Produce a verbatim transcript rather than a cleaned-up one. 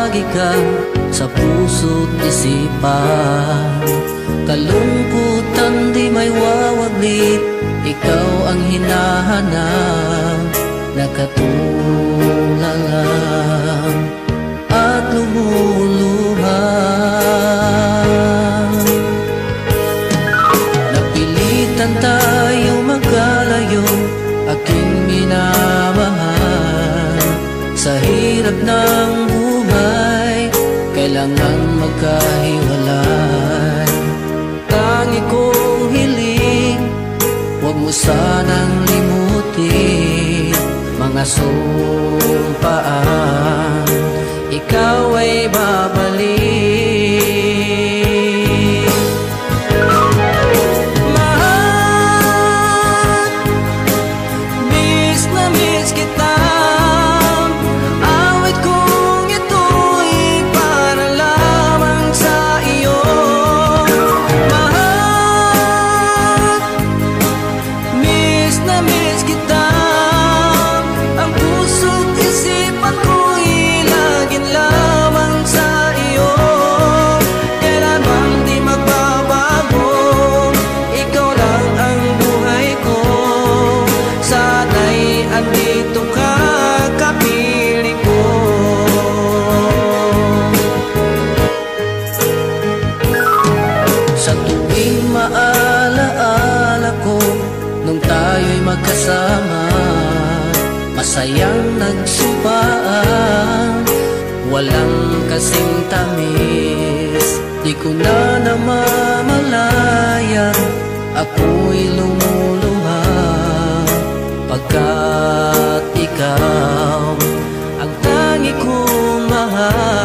lagi kang sa puso't isipan. Kalungkutan di may wawaglit, ikaw ang hinahanap, nakatulalang at lumuluhan. Napilitan tayo magkalayo, aking minamahal. Sa hirap ng buhay, kailangan magkahiwalay. Tangi kong hiling, huwag mo sanang limutin mga sumpaan, ikaw ay babalik. Mahal, miss na miss kita. Awit kong ito'y para lamang sa iyo. Mahal, miss na miss kita. Ang puso't isipan ko'y laging lamang sa iyo. Kailan bang di magbabago, ikaw lang ang buhay ko. Sana'y andito ka, kapiling ko. Sa tuwing maalaala ko nung tayo'y magkasama, masayang nagsumpaan, walang kasing tamis. Di ko na namamalayan, ako'y lumuluha, pagkat ikaw ang tangi kong mahal.